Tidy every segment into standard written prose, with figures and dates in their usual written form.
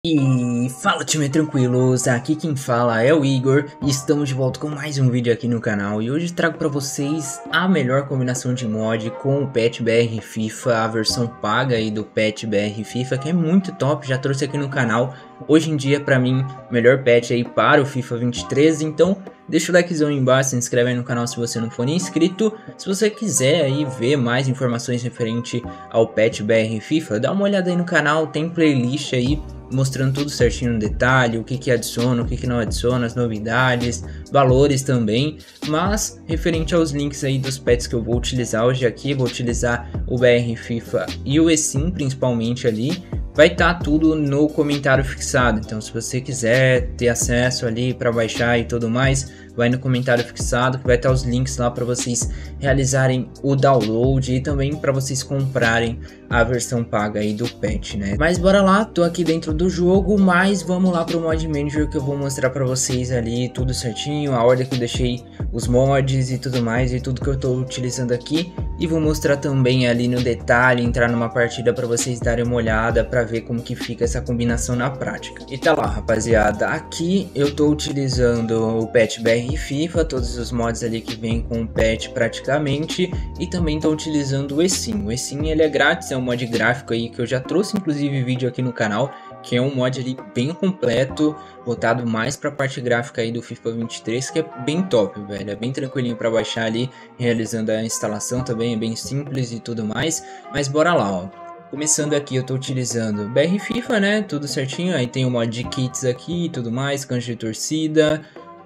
E fala, time tranquilos, aqui quem fala é o Igor e estamos de volta com mais um vídeo aqui no canal. E hoje trago para vocês a melhor combinação de mod com o Patch BR FIFA, a versão paga aí do Patch BR FIFA, que é muito top, já trouxe aqui no canal. Hoje em dia, para mim, melhor patch aí para o FIFA 23, então deixa o likezão aí embaixo, se inscreve aí no canal se você não for inscrito. Se você quiser aí ver mais informações referente ao Patch BR FIFA, dá uma olhada aí no canal, tem playlist aí mostrando tudo certinho no detalhe, o que adiciona, o que não adiciona, as novidades, valores também, mas referente aos links aí dos pets que eu vou utilizar hoje aqui, vou utilizar o BR FIFA e o eSIM principalmente ali, vai estar tudo no comentário fixado. Então se você quiser ter acesso ali para baixar e tudo mais, vai no comentário fixado que vai estar os links lá para vocês realizarem o download e também para vocês comprarem a versão paga aí do patch, né? Mas bora lá, tô aqui dentro do jogo, mas vamos lá pro mod manager que eu vou mostrar para vocês ali tudo certinho, a ordem que eu deixei os mods e tudo mais, e tudo que eu tô utilizando aqui, e vou mostrar também ali no detalhe, entrar numa partida para vocês darem uma olhada para ver como que fica essa combinação na prática. E tá lá, rapaziada, aqui eu tô utilizando o patch BR FIFA, todos os mods ali que vem com o patch praticamente, e também tô utilizando o eSIM. O eSIM ele é grátis, é um mod gráfico aí que eu já trouxe inclusive vídeo aqui no canal, que é um mod ali bem completo, voltado mais para a parte gráfica aí do FIFA 23, que é bem top, velho, é bem tranquilinho para baixar ali, realizando a instalação também é bem simples e tudo mais. Mas bora lá, ó. Começando aqui, eu tô utilizando BR FIFA, né, tudo certinho, aí tem o mod de kits aqui e tudo mais, canjo de torcida,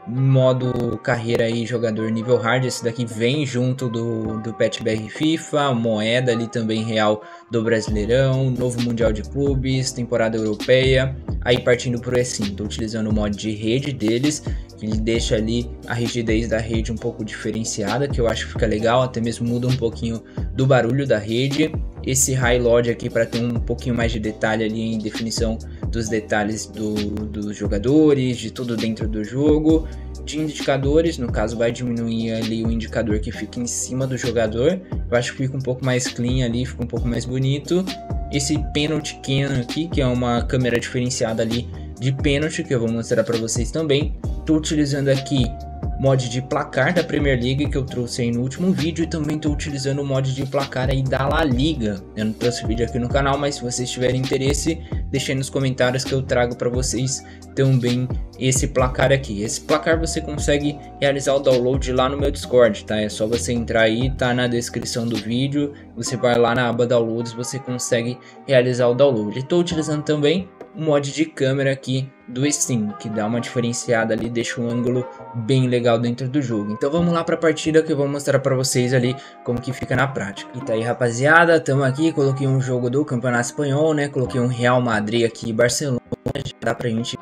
modo carreira aí, jogador nível hard, esse daqui vem junto do patch BR FIFA, moeda ali também real do Brasileirão, novo Mundial de Clubes, temporada europeia. Aí partindo pro eSIM, tô utilizando o mod de rede deles, que ele deixa ali a rigidez da rede um pouco diferenciada, que eu acho que fica legal, até mesmo muda um pouquinho do barulho da rede. Esse High Load aqui para ter um pouquinho mais de detalhe ali em definição dos detalhes dos jogadores, de tudo dentro do jogo. De indicadores, no caso vai diminuir ali o indicador que fica em cima do jogador, eu acho que fica um pouco mais clean ali, fica um pouco mais bonito. Esse Penalty Cam aqui, que é uma câmera diferenciada ali de pênalti, que eu vou mostrar para vocês também. Estou utilizando aqui mod de placar da Premier League que eu trouxe aí no último vídeo, e também estou utilizando o mod de placar aí da La Liga. Eu não trouxe vídeo aqui no canal, mas se vocês tiverem interesse, deixem nos comentários que eu trago para vocês também esse placar aqui. Esse placar você consegue realizar o download lá no meu Discord, tá? É só você entrar aí, tá na descrição do vídeo, você vai lá na aba downloads, você consegue realizar o download. Estou utilizando também o mod de câmera aqui do eSIM, que dá uma diferenciada ali, deixa um ângulo bem legal dentro do jogo. Então vamos lá para a partida que eu vou mostrar para vocês ali como que fica na prática. E tá aí, rapaziada, estamos aqui, coloquei um jogo do Campeonato Espanhol, né, coloquei um Real Madrid aqui e Barcelona, já dá pra gente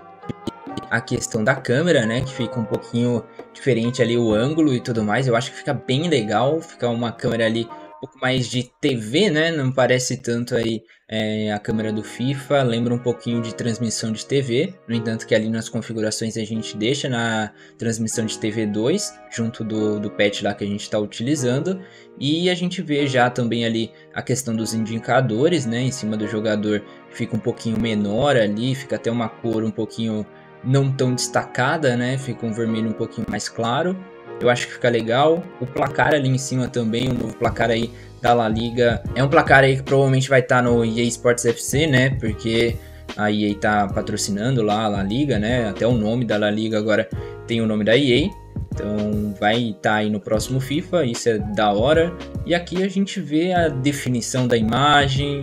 a questão da câmera, né, que fica um pouquinho diferente ali o ângulo e tudo mais. Eu acho que fica bem legal, fica uma câmera ali um pouco mais de TV, né, não parece tanto aí a câmera do FIFA, lembra um pouquinho de transmissão de TV, no entanto que ali nas configurações a gente deixa na transmissão de TV 2, junto do patch lá que a gente está utilizando, e a gente vê já também ali a questão dos indicadores, né, em cima do jogador fica um pouquinho menor ali, fica até uma cor um pouquinho não tão destacada, né, fica um vermelho um pouquinho mais claro. Eu acho que fica legal. O placar ali em cima também, o novo placar aí da La Liga. É um placar aí que provavelmente vai estar no EA Sports FC, né? Porque a EA tá patrocinando lá a La Liga, né? Até o nome da La Liga agora tem o nome da EA. Então vai estar aí no próximo FIFA, isso é da hora. E aqui a gente vê a definição da imagem.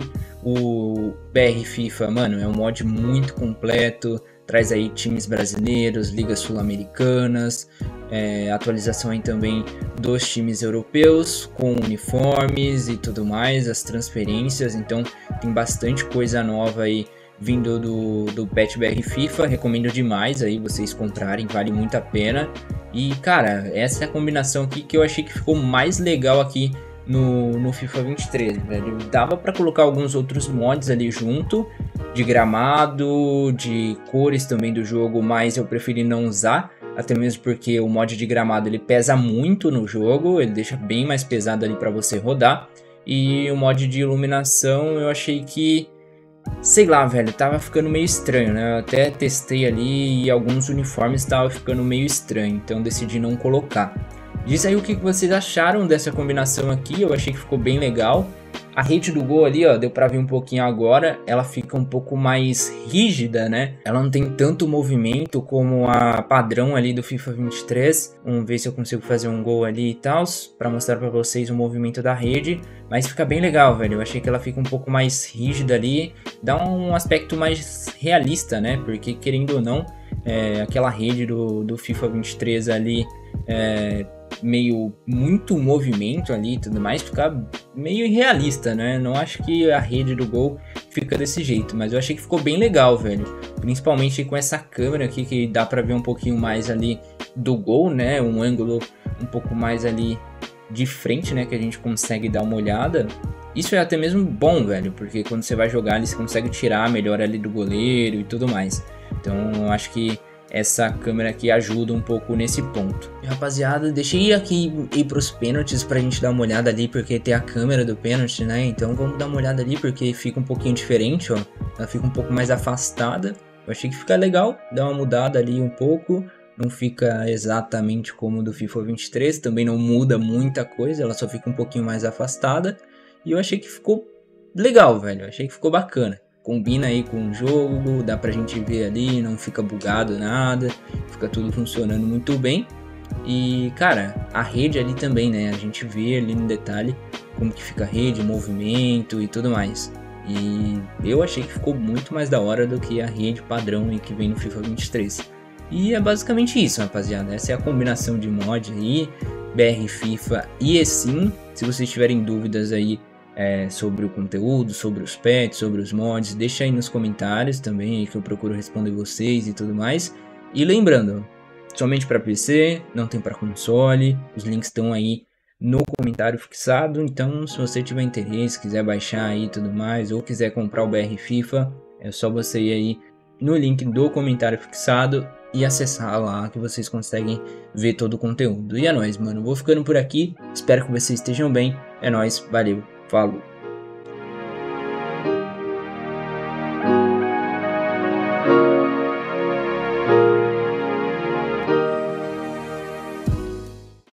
O BR FIFA, mano, é um mod muito completo. Traz aí times brasileiros, ligas sul-americanas, atualização aí também dos times europeus com uniformes e tudo mais, as transferências. Então tem bastante coisa nova aí vindo do patch BR FIFA, recomendo demais aí vocês comprarem, vale muito a pena. E cara, essa é a combinação aqui que eu achei que ficou mais legal aqui no FIFA 23, velho. Dava para colocar alguns outros mods ali junto, de gramado, de cores também do jogo, mas eu preferi não usar, até mesmo porque o mod de gramado ele pesa muito no jogo, ele deixa bem mais pesado ali para você rodar, e o mod de iluminação eu achei que Sei lá, velho, tava ficando meio estranho, né? Eu até testei ali e alguns uniformes tava ficando meio estranho, então decidi não colocar. Diz aí o que vocês acharam dessa combinação aqui, eu achei que ficou bem legal. A rede do gol ali, ó, deu pra ver um pouquinho agora, ela fica um pouco mais rígida, né? Ela não tem tanto movimento como a padrão ali do FIFA 23. Vamos ver se eu consigo fazer um gol ali e tal, pra mostrar pra vocês o movimento da rede. Mas fica bem legal, velho. Eu achei que ela fica um pouco mais rígida ali, dá um aspecto mais realista, né? Porque, querendo ou não, aquela rede do FIFA 23 ali, meio muito movimento ali e tudo mais, fica meio irrealista, né? Não acho que a rede do gol fica desse jeito, mas eu achei que ficou bem legal, velho. Principalmente com essa câmera aqui que dá pra ver um pouquinho mais ali do gol, né? Um ângulo um pouco mais ali de frente, né? Que a gente consegue dar uma olhada. Isso é até mesmo bom, velho, porque quando você vai jogar ali, você consegue tirar melhor ali do goleiro e tudo mais. Então eu acho que essa câmera aqui ajuda um pouco nesse ponto. E, rapaziada, deixei aqui ir pros pênaltis pra gente dar uma olhada ali, porque tem a câmera do pênalti, né? Então vamos dar uma olhada ali, porque fica um pouquinho diferente, ó. Ela fica um pouco mais afastada. Eu achei que fica legal, dá uma mudada ali um pouco. Não fica exatamente como do FIFA 23, também não muda muita coisa, ela só fica um pouquinho mais afastada. E eu achei que ficou legal, velho, eu achei que ficou bacana. Combina aí com o jogo, dá pra gente ver ali, não fica bugado nada, fica tudo funcionando muito bem. E, cara, a rede ali também, né, a gente vê ali no detalhe como que fica a rede, movimento e tudo mais. E eu achei que ficou muito mais da hora do que a rede padrão aí que vem no FIFA 23. E é basicamente isso, rapaziada, essa é a combinação de mod aí, BR FIFA e eSIM. Se vocês tiverem dúvidas aí, sobre o conteúdo, sobre os pets, sobre os mods, deixa aí nos comentários também, que eu procuro responder vocês e tudo mais. E lembrando, somente para PC, não tem para console, os links estão aí no comentário fixado, então se você tiver interesse, quiser baixar aí e tudo mais, ou quiser comprar o BR FIFA, é só você ir aí no link do comentário fixado e acessar lá que vocês conseguem ver todo o conteúdo. E é nóis, mano, vou ficando por aqui, espero que vocês estejam bem, é nóis, valeu. Falou.